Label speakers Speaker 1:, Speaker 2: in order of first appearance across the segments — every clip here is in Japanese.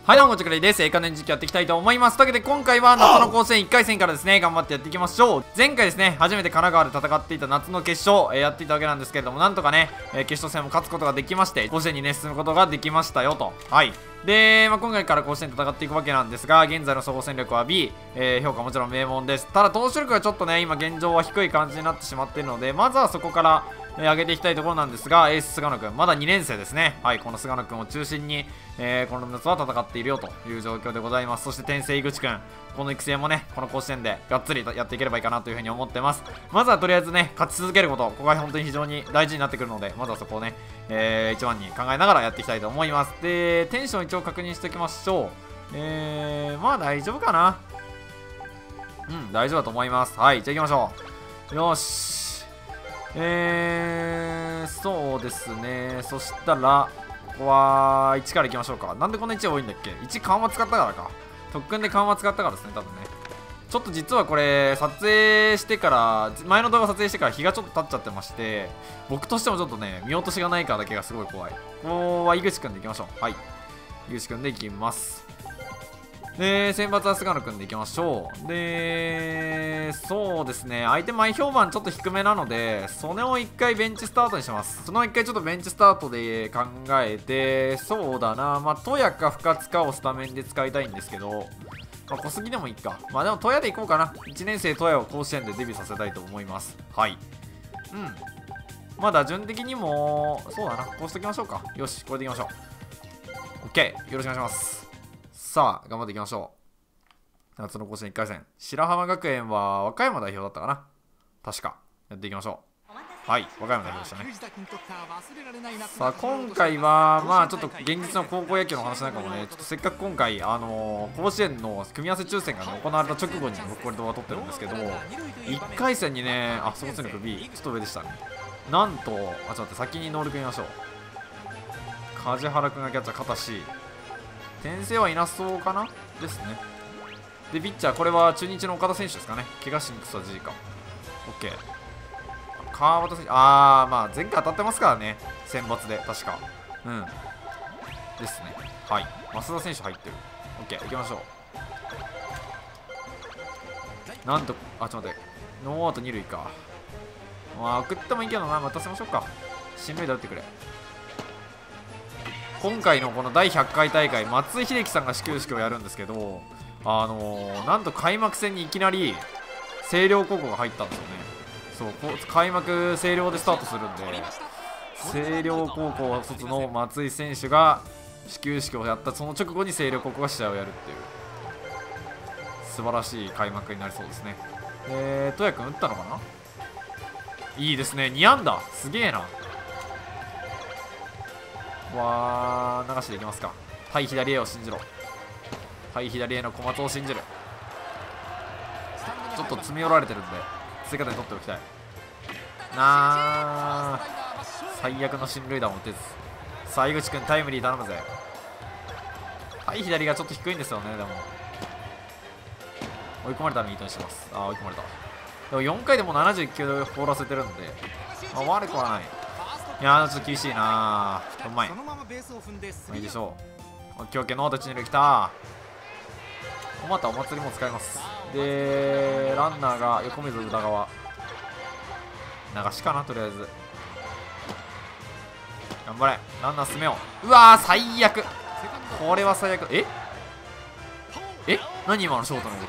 Speaker 1: はい、どうも、こちらです。カネン実況やっていきたいと思います。というわけで、今回は夏の甲子園1回戦からですね、頑張ってやっていきましょう。前回ですね、初めて神奈川で戦っていた夏の決勝、やっていたわけなんですけれども、なんとかね、決勝戦も勝つことができまして、甲子園にね、進むことができましたよと。はい。で、今回から甲子園戦っていくわけなんですが、現在の総合戦力は B、評価もちろん名門です。ただ、投手力がちょっとね、今現状は低い感じになってしまっているので、まずはそこから、上げていきたいところなんですが、エース菅野君、まだ2年生ですね。はい、この菅野君を中心に、この夏は戦っているよという状況でございます。そして天聖井口君、この育成もね、この甲子園でがっつりやっていければいいかなというふうに思ってます。まずはとりあえずね、勝ち続けること、ここが本当に非常に大事になってくるので、まずはそこをね、一番に考えながらやっていきたいと思います。で、テンション一応確認しておきましょう。まあ大丈夫かな。うん、大丈夫だと思います。はい、じゃあ行きましょう。よし。そうですね。そしたら、ここは1からいきましょうか。なんでこんな1多いんだっけ？ 1 緩和使ったからか。特訓で緩和使ったからですね、多分ね。ちょっと実はこれ、撮影してから、前の動画撮影してから日がちょっと経っちゃってまして、僕としてもちょっとね、見落としがないからだけがすごい怖い。ここは井口くんでいきましょう。はい。井口くんでいきます。で、選抜は菅野くんでいきましょう。で、そうですね、相手前評判ちょっと低めなので、それを1回ベンチスタートにします。その1回ちょっとベンチスタートで考えて、そうだな、まあ、戸谷か深津かをスタメンで使いたいんですけど、まあ、小杉でもいいか。まあでも戸谷でいこうかな。1年生戸谷を甲子園でデビューさせたいと思います。はい。うん。まあ打順的にも、そうだな、こうしときましょうか。よし、これでいきましょう。OK、よろしくお願いします。さあ、頑張っていきましょう。夏の甲子園1回戦。白浜学園は和歌山代表だったかな。確か。やっていきましょう。はい、和歌山代表でしたね。さあ、今回は、まあちょっと現実の高校野球の話なんかもね、ちょっとせっかく今回、甲子園の組み合わせ抽選が、ね、行われた直後に僕これ動画撮ってるんですけど、1回戦にね、あ、総合戦力 B、ちょっと上でしたね。なんと、あ、ちょっと待って、先に能力見ましょう。梶原君がキャッチャー、片 C。転生はいなそうかなですね。で、ピッチャー、これは中日の岡田選手ですかね。怪我しにくさ G か。OK。川端選手、まあ、前回当たってますからね。選抜で、確か。うん。ですね。はい。増田選手入ってる。OK、行きましょう。なんと、あ、ちょっと待って。ノーアウト2塁か。まあ、送ってもいいけどな。待たせましょうか。進塁打打ってくれ。今回のこの第100回大会、松井秀喜さんが始球式をやるんですけど、なんと開幕戦にいきなり星稜高校が入ったんですよね。そう、開幕星稜でスタートするんで、星稜高校卒の松井選手が始球式をやったその直後に星稜高校が試合をやるっていう素晴らしい開幕になりそうですね。戸谷君打ったのかな。いいですね、2安打、すげえな。わー、流していきますか。対左へを信じろ。対左への小松を信じる。ちょっと詰め寄られてるんで追加点取っておきたいな。最悪の進塁打も打てず。さあ井口君タイムリー頼むぜ。対左がちょっと低いんですよね。でも追い込まれたら右とにします。あー、追い込まれた。でも4回でも71球放らせてるんで、まあ、悪くはない。いやー、ちょっと厳しいなー。うまい。まあいいでしょう。オッケーオッケー、ノート1、2塁来たー。またお祭りも使います。で、ランナーが横溝宇田川。流しかな、とりあえず。頑張れ。ランナー進めよう。うわー、最悪。これは最悪。何今のショートの動き。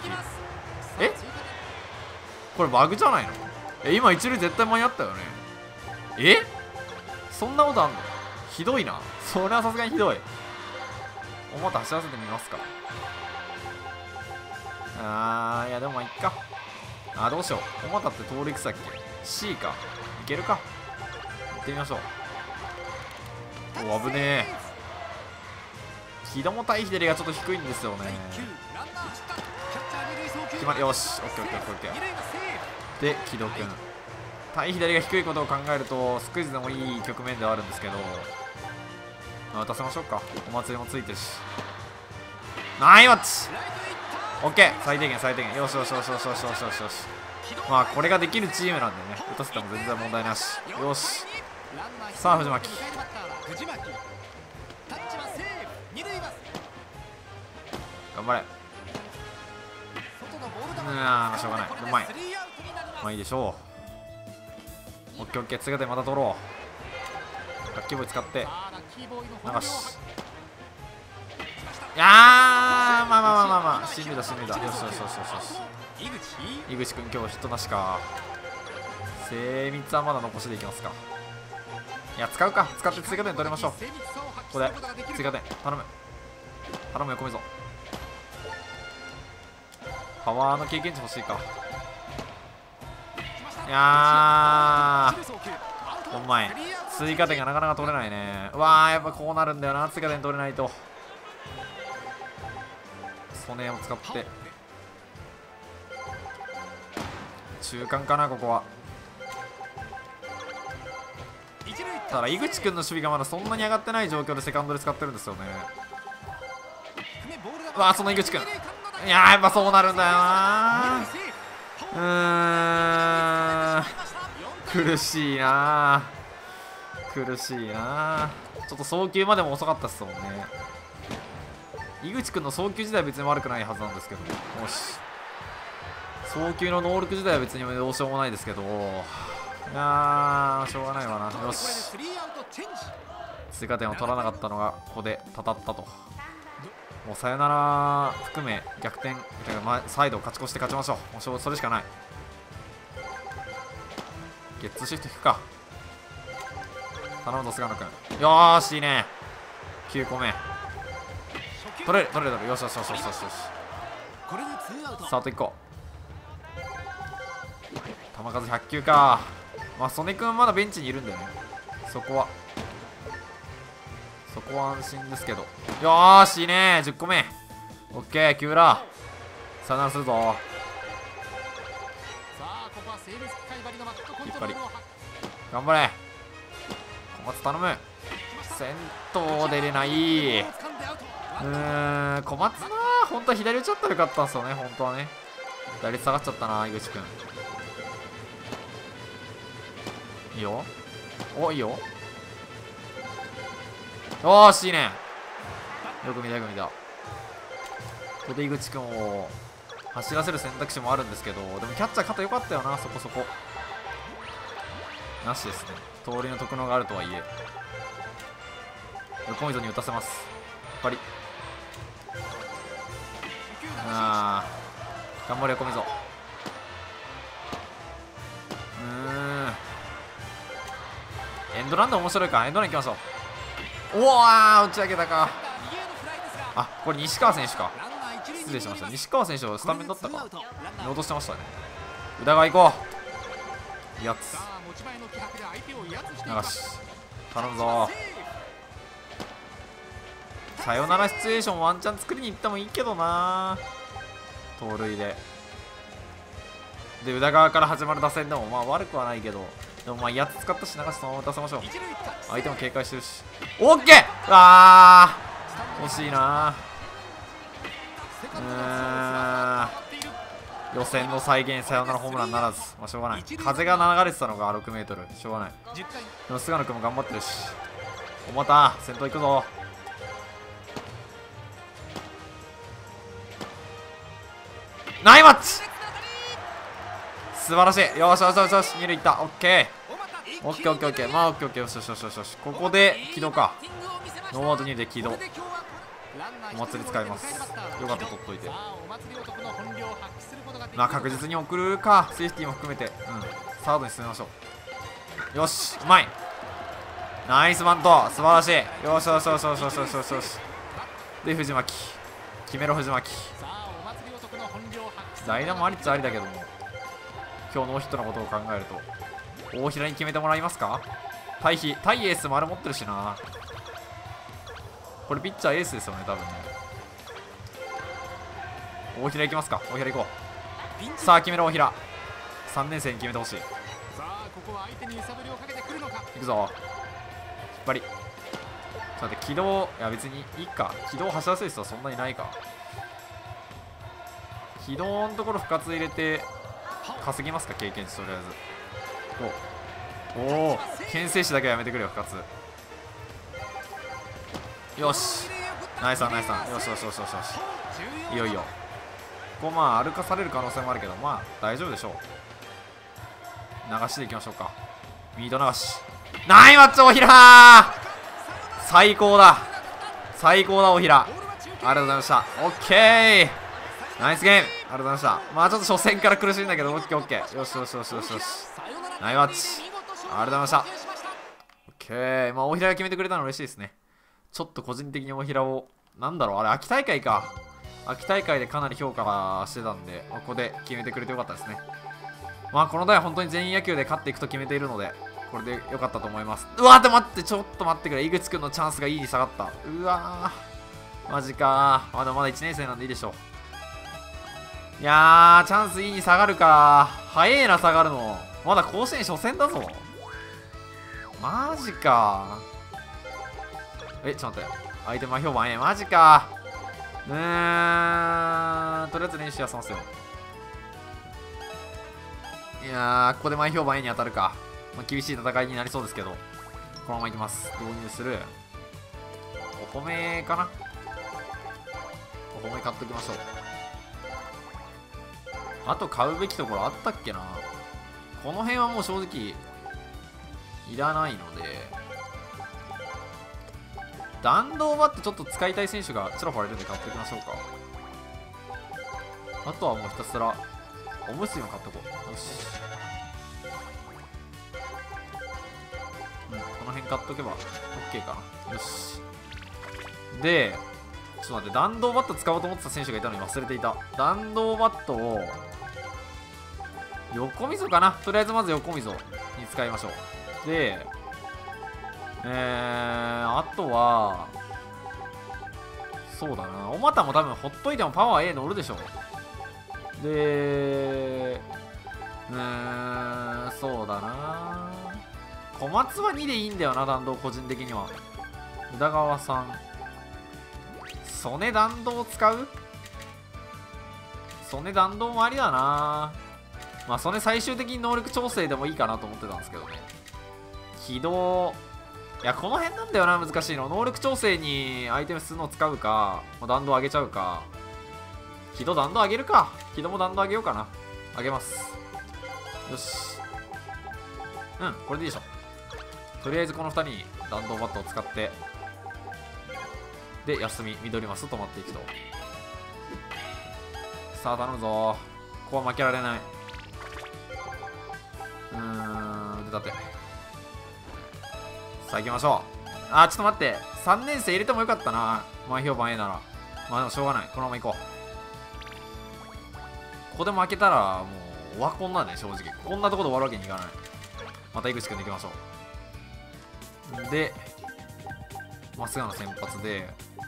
Speaker 1: これバグじゃないの？今一塁絶対間に合ったよね。そんなことあんの？ひどいな。それはさすがにひどい。おまた走らせてみますか。いやでもまあいっか。どうしよう。おまたって通りいくさっけ C か。いけるか。行ってみましょう。お、危ねえ。木戸も対左がちょっと低いんですよね。決まり、よし。オッケーオッケーオッケーオッケー。で、木戸君。対左が低いことを考えるとスクイズでもいい局面ではあるんですけど、渡せましょうか。お祭りもついてるし。ナイマッチ。オッケー、最低限最低限。よしよしよしよしよしよしよしよし。まあこれができるチームなんでね、打たせても全然問題なし。よし。さあ藤巻。 頑張れ。しょうがない。うまい。まあいいでしょう。オッケーオッケー。追加点また取ろう。ラッキーボーイ使って流し。いやー、まあ死んでた。よし。井口くん今日ヒットなしか。精密はまだ残しでいきますか。いや、使って追加点取りましょう。ここで追加点頼むよ、小溝。パワーの経験値欲しいか。いやー、お前追加点がなかなか取れないね。うわー、やっぱこうなるんだよな。追加点取れないと。ソネを使って中間かな、ここは。ただ井口君の守備がまだそんなに上がってない状況でセカンドで使ってるんですよね。うわー、その井口君。いやー、やっぱそうなるんだよな。苦しいな。ちょっと送球までも遅かったっすもんね。井口君の送球時代は別に悪くないはずなんですけど、もし送球の能力時代は別にどうしようもないですけど、いやー、しょうがないわな。よし、追加点を取らなかったのがここでたたったと。もうサヨナラ含め逆転、サイドを勝ち越して勝ちましょう。もうそれしかない。ゲッツーシフト引くか。頼むぞ菅野君。よーし、いいね。9個目取れる。よし。スタート1個。球数100球か。まあ曽根君まだベンチにいるんだよね。そこは安心ですけど。よーし、いいね。10個目。オッケー。木浦さよならするぞ。引っ張り頑張れ。小松頼む。先頭出れない。小松な、本当は左打ちだったらよかったんですよね。本当はね。打率下がっちゃったな、井口君。いいよ。いいよ。よーし、いいね。よく見た。ここで井口君を走らせる選択肢もあるんですけど、でもキャッチャー肩良かったよな、そこそこ。なしですね。通りの特能があるとはいえ。横溝に打たせます。やっぱり。頑張れ横溝。エンドランで面白いか。エンドラン行きましょう。打ち上げたか。これ西川選手か。失礼しました。西川選手はスタメンだったか。見落としてましたね。宇田川行こう。やつ流し頼むぞ。サヨナラシチュエーションワンチャン作りに行ってもいいけどな。盗塁で宇田川から始まる打線でもまあ悪くはないけど、でもまあ威圧使ったし流しそのまま打たせましょう。相手も警戒してるし。オッケー。惜しいな。予選の再現サヨナラホームランならず、まあ、しょうがない。風が流れてたのが6メートル、しょうがない。でも菅野君も頑張ってるし。また先頭行くぞ。ナイスマッチ。素晴らしい。よし二塁行った。オッケー。まあオッケー。よし。ここで起動か。ノーアウト2で起動。お祭り使います。よかった、取っといて。まあ確実に送るか。セーフティーも含めて、サードに進めましょう。よし、うまい。ナイスバント、素晴らしい。よし。で藤巻決めろ。藤巻代打もありっちゃありだけども、今日ノーヒットのことを考えると大平に決めてもらいますか。対エース丸持ってるしな。これピッチャーエースですよね、多分ね。大平いきますか。大平行こう。さあ決めろ大平。3年生に決めてほしい。いくぞ。引っ張り。ちょっと待って、軌道、いや別にいいか。軌道走らせる人はそんなにないか。軌道のところ深津入れて稼ぎますか、経験値。とりあえずお牽制士だけはやめてくれよ深津。よしナイスさんナイスさん。よしよしよしよしよし。いよいよここまあ歩かされる可能性もあるけど、まあ大丈夫でしょう。流しでいきましょうか。ミート流し。ナイマッチ大平ー、最高だ最高だ大平、ありがとうございました。オッケーナイスゲーム、ありがとうございました。まあちょっと初戦から苦しいんだけど、オッケーオッケー、よしよしよしよしよし、ナイマッチありがとうございました。オッケー、まあ大平が決めてくれたの嬉しいですね。ちょっと個人的に大平を、なんだろう、あれ秋大会か、秋大会でかなり評価してたんで、ここで決めてくれてよかったですね。まあこの台は本当に全員野球で勝っていくと決めているので、これでよかったと思います。うわーって待って、ちょっと待ってくれ。井口くんのチャンスがいいに下がった。うわーマジかー。まだまだ1年生なんでいいでしょう。いやーチャンスいいに下がるか。早えな下がるの。まだ甲子園初戦だぞ。マジかー。ちょっと待って、相手前評判マジかー。とりあえず練習休ますよ。いやーここで前評判に当たるか。まあ、厳しい戦いになりそうですけど、このままいきます。導入する。お米かな、お米買っときましょう。あと買うべきところあったっけな。この辺はもう正直いらないので、弾道バットちょっと使いたい選手がちらほらいるんで買っておきましょうか。あとはもうひたすらおむすびも買っとこう。よし、この辺買っとけば OK かな。よし、でちょっと待って、弾道バット使おうと思ってた選手がいたのに忘れていた。弾道バットを横溝かな、とりあえずまず横溝に使いましょう。であとはそうだな、おまたも多分ほっといてもパワー A 乗るでしょ。でそうだな、小松は2でいいんだよな、弾道個人的には。宇田川さん、曽根弾道使う？曽根弾道もありだな。まあ曽根最終的に能力調整でもいいかなと思ってたんですけどね。起動、いやこの辺なんだよな、難しいの。能力調整にアイテム数の使うか、もう弾道上げちゃうか。起動弾道上げるか。起動も弾道上げようかな。上げます。よし、これでいいでしょ。とりあえずこの2人に弾道バットを使って、で休み、緑マス止まっていくと。さあ頼むぞ、ここは負けられない。出たて、さあ行きましょう。ちょっと待って、3年生入れてもよかったな、前評判 A なら。まあでもしょうがない、このまま行こう。ここで負けたらもうオワコンなんで、正直こんなところで終わるわけにいかない。また井口くんでいきましょう。でまっすぐの先発で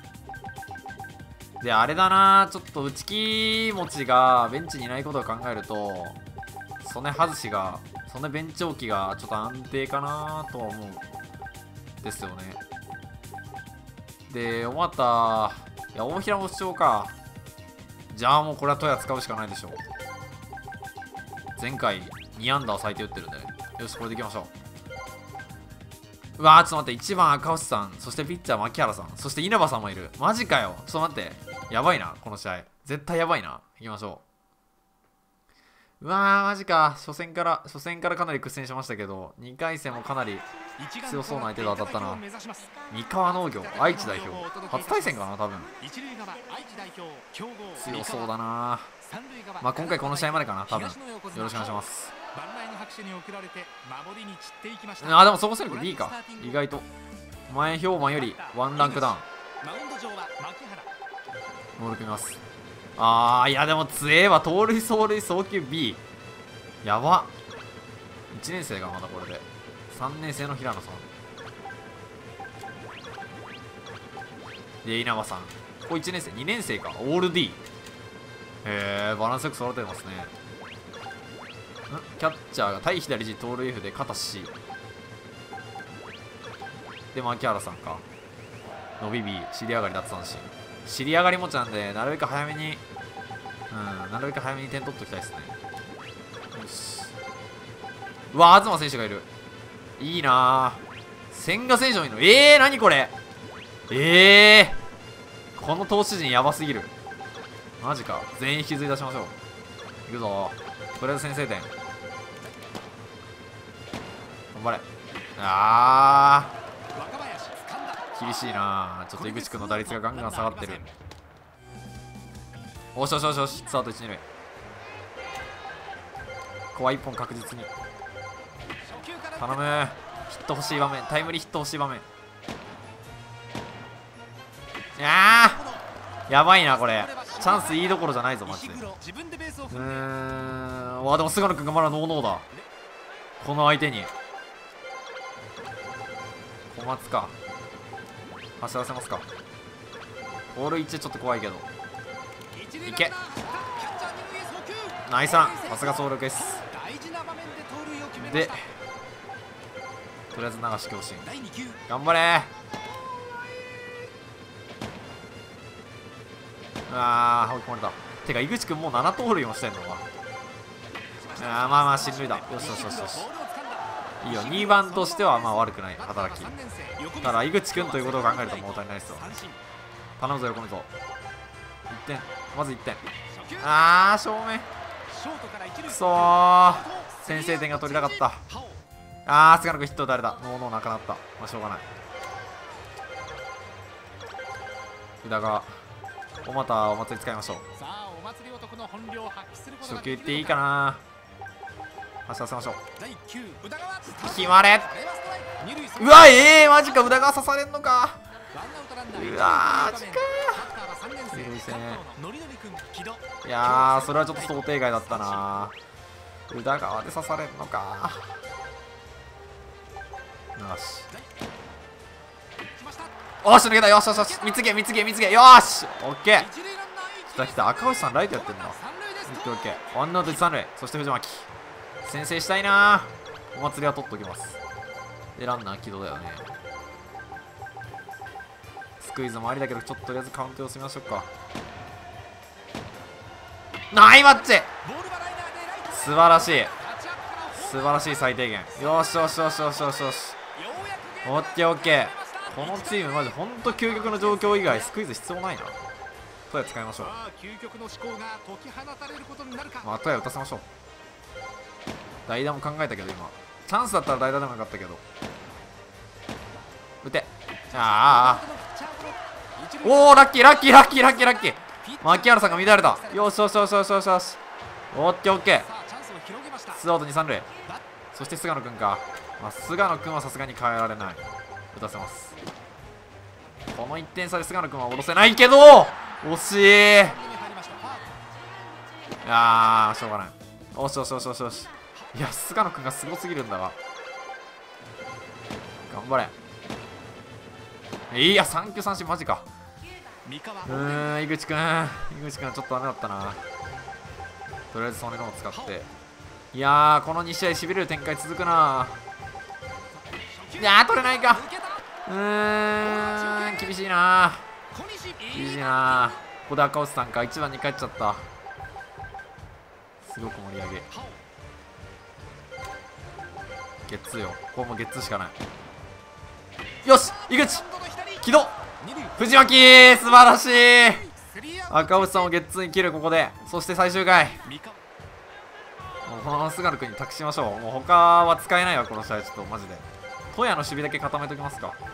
Speaker 1: あれだな、ちょっと内気持ちがベンチにいないことを考えると、曽根外しが、曽根ベンチ置きがちょっと安定かなとは思うですよね。でおまた、いや大平も主張か。じゃあもうこれはトヤ使うしかないでしょう。前回2アンダー最低打ってるんでね。よし、これでいきましょう。うわーちょっと待って、1番赤星さん、そしてピッチャー牧原さん、そして稲葉さんもいる。マジかよ、ちょっと待って、やばいなこの試合、絶対やばいな。いきましょう。うわーマジか、初戦からかなり苦戦しましたけど、2回戦もかなり強そうな相手と当たったな。三河農業愛知代表初対戦かな、多分強そうだな。まあ今回この試合までかな、多分。よろしくお願いします。でもそこ戦力 B か、意外と前評判よりワンランクダウン。能力見ます。いやでも強えわ、盗塁走塁送球 B やば。1年生がまだこれで3年生の平野さんで稲葉さん、ここ1年生2年生か、オール D。 バランスよく揃ってますね。キャッチャーが対左時盗塁 F で片 C で牧原さんか、伸び B、 尻上がり奪三振、尻上がり持ちなんで、なるべく早めに点取っておきたいですね。よし、うわ東選手がいる、いいなぁ。千賀選手もいるの。何これ、 この投手陣やばすぎる。マジか。全員引きずり出しましょう。いくぞ。とりあえず先制点。頑張れ。あー、厳しいな。ちょっと井口君の打率がガンガン下がってる。おしよしよしよし、ツーアウト1、2塁。ここは1本確実に頼む。ヒット欲しい場面、タイムリーヒット欲しい場面。やばいなこれ。チャンスいいどころじゃないぞマジで。わ、でも菅野君がまだノーノーだ。この相手に小松か。走らせますか。ボール1ちょっと怖いけどいけ。ナイスラン。さすが総力です。でとりあえず流し強振。頑張れ。追い込まれた。てか井口君もう7盗塁もしてんのか。まあまあ進塁だ。よしよしよしよし、いいよ。2番としてはまあ悪くない働き。ただ井口君ということを考えると物足りないですよ。頼むぞ横見ぞ。1点、まず1点。正面くそー。先制点が取りたかった。菅野君ヒット誰だ。ノーノーなくなった。まあしょうがない。宇田がお祭り使いましょう。初球いっていいかな。走らせましょう。決まれ。うわマジか。宇田川刺されんのか。うわマジか。いやーそれはちょっと想定外だったな。宇田川で刺されんのか。よしおし抜けた。よしよしよし、見つけよし、オッケー。来た来た。赤星さんライトやってんだ。オッケーオッケー。ワンアウト3塁。そして藤巻先制したいな。お祭りは取っときます。でランナー起動だよね。スクイズもありだけどちょっととりあえずカウント様子見ましょうか。ナイマッチ。素晴らしい素晴らしい最低限。よしよしよしよしよしよし、オッケーオッケー。このチームマジほんと究極の状況以外スクイズ必要ないな。トヤ使いましょう。まあトヤ打たせましょう。代打も考えたけど今チャンスだったら代打でもよかったけど。打て。おおラッキーラッキーラッキーラッキーラッキー。牧原さんが乱れた。よしよしよしよしよしよし、オッケーオッケー。ツーアウト2、3塁。そして菅野君か。菅野君はさすがに変えられない。打たせます。この1点差で菅野君は下ろせないけど惜しい。しょうがない。おしよしよしよしよし。いや菅野君がすごすぎるんだが頑張れ。いや3球三振マジか。井口君はちょっとダメだったな。とりあえずそののを使って。いやこの2試合しびれる展開続くな。取れないか。厳しいな。ここで赤星さんか1番に帰っちゃった。すごく盛り上げ。ゲッツーよ。ここもゲッツーしかない。よし井口起動。藤巻素晴らしい。赤星さんをゲッツーに切る。ここでそして最終回もうこの菅野君に託しましょう。もう他は使えないわこの試合。ちょっとマジでトヤの守備だけ固めときますか。こ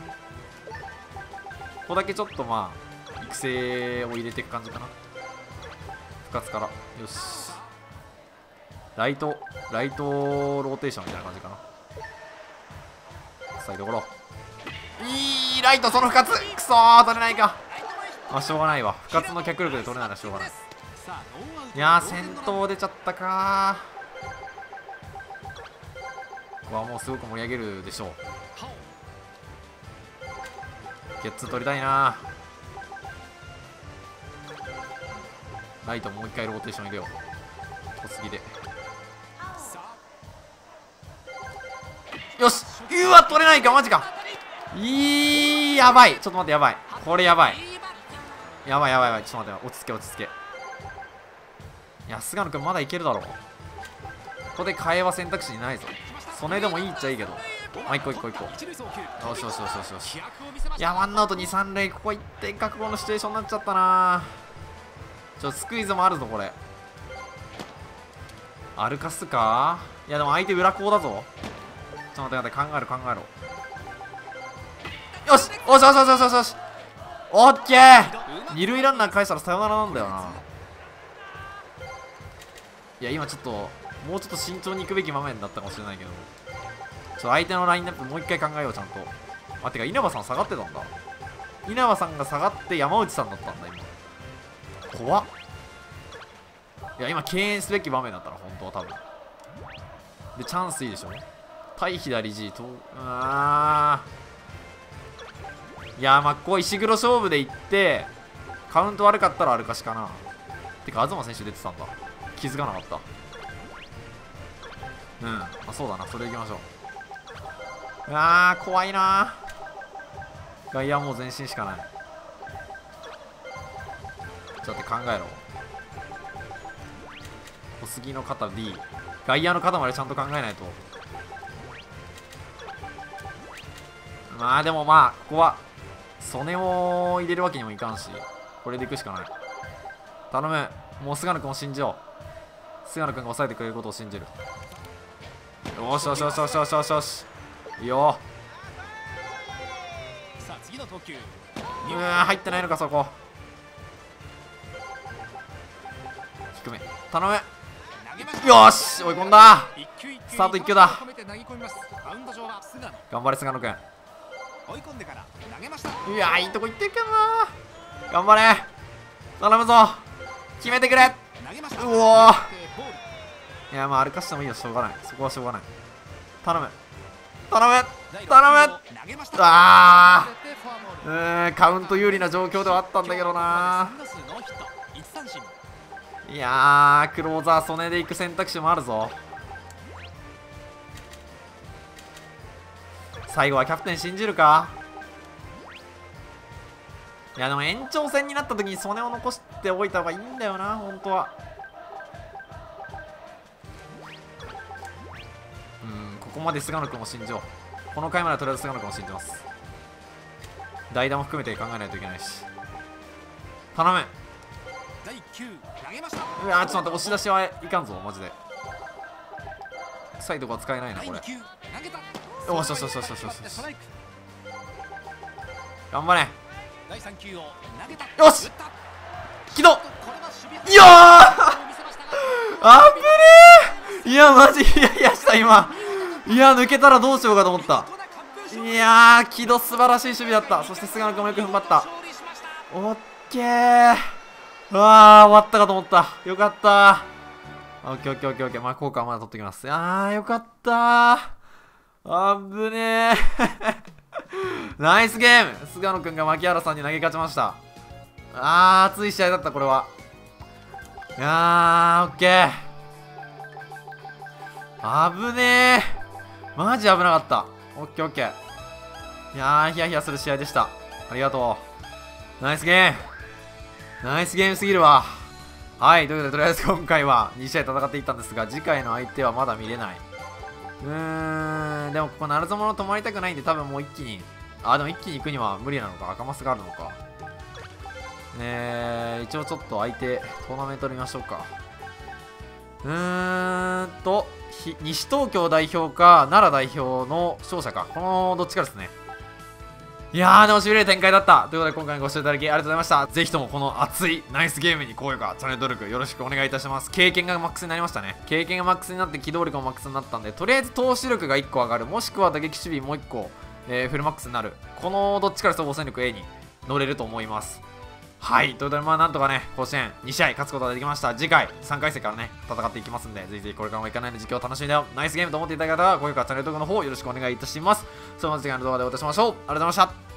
Speaker 1: こだけちょっとまあ育成を入れていく感じかな。深津からよしライトローテーションみたいな感じかな。浅いところいいライト。その深津くそー取れないか。しょうがないわ。深津の脚力で取れないのはしょうがない。いや先頭出ちゃったか。ここはもうすごく盛り上げるでしょう。ゲッツー取りたいな。ライトもう一回ローテーション入れよう。小杉でよし。うわ取れないかマジか。やばい。ちょっと待ってやばい。これやばい。やばい。ちょっと待って。落ち着け。いや菅野君まだいけるだろう。ここで替えは選択肢にないぞ。それでもいいっちゃいいけどまあ、1個1個1個。よしよしよしよしよしよし。いや、ワンアウト2、3塁。ここ1点覚悟のシチュエーションになっちゃったな。スクイズもあるぞ、これ。歩かすか。いや、でも相手裏コーだぞ。ちょっと待って、考えろ考えろ。よしよしよしよしよしよし。オッケー。二塁ランナー返したらサヨナラなんだよな。いや、今ちょっともうちょっと慎重に行くべき場面だったかもしれないけど、相手のラインナップもう一回考えよう、ちゃんと。あ、てか稲葉さん下がってたんだ。稲葉さんが下がって山内さんだったんだ今。怖っ。いや、今敬遠すべき場面だったら本当は多分で、チャンスいいでしょ。対左 G と、いや、まあこう石黒勝負でいってカウント悪かったら歩かしかな。てか東選手出てたんだ、気づかなかった。うん、あ、そうだな、それいきましょう。怖いな。外野はもう前進しかない。ちょっと考えろ。小杉の肩 D、 外野の肩までちゃんと考えないと。まあでもまあここは曽根を入れるわけにもいかんし、これでいくしかない。頼む、もう菅野君を信じよう。菅野君が抑えてくれることを信じる。よしよしよしよしよしよしよし、いいよ。入ってないのかそこ。低め頼む。よし、追い込んだ。スタート1球だ。頑張れ菅野君。いや、いいとこ行ってるけどな。頑張れ、頼むぞ、決めてくれ。うおー、いや、まあ歩かしてもいいよ、しょうがない、そこはしょうがない。頼む頼む頼む。カウント有利な状況ではあったんだけどな。いやー、クローザー曽根で行く選択肢もあるぞ。最後はキャプテン信じるか。いやでも延長戦になった時に曽根を残しておいた方がいいんだよな、本当は。ここまで菅野君を信じよう。この回まではとりあえず菅野君を信じます。代打も含めて考えないといけないし。頼む。うわー、ちょっと待って、押し出しはいかんぞマジで。臭いとこは使えないなこれ。よしよしよしよしよしよし、頑張れ。よし、起動。いやーあぶねー。いやマジヒヤヒヤした今。いや、抜けたらどうしようかと思った。いやー、木戸素晴らしい守備だった。そして菅野君もよく踏ん張った。オッケー。うわー、終わったかと思った。よかった。オッケーオッケーオッケーオッケー。まあ効果はまだ取ってきます。よかったー。あぶねーナイスゲーム。菅野君が牧原さんに投げ勝ちました。熱い試合だったこれは。いやー、オッケー。あぶねー、マジ危なかった。オッケーオッケー。いやー、ヒヤヒヤする試合でした。ありがとう。ナイスゲーム。ナイスゲームすぎるわ。はい、ということでとりあえず今回は2試合戦っていったんですが、次回の相手はまだ見れない。でもここ鳴園の止まりたくないんで、多分もう一気に、でも一気に行くには無理なのか。赤マスがあるのか。一応ちょっと相手トーナメントで見ましょうか。西東京代表か奈良代表の勝者か、このどっちかですね。いやー、でもしびれる展開だった。ということで今回ご視聴いただきありがとうございました。ぜひともこの熱いナイスゲームに高評価、チャンネル登録よろしくお願いいたします。経験がマックスになりましたね。経験がマックスになって機動力もマックスになったんで、とりあえず投手力が1個上がる、もしくは打撃守備もう1個、フルマックスになる、このどっちかで総合戦力 A に乗れると思います。はい、ということでなんとかね、甲子園2試合勝つことができました。次回3回戦からね戦っていきますんで、ぜひぜひこれからもいかないの実況を楽しみだよ、ナイスゲームと思っていただけたら高評価、チャンネル登録の方よろしくお願いいたします。それではまた次回の動画でお会いいたしましょう。ありがとうございました。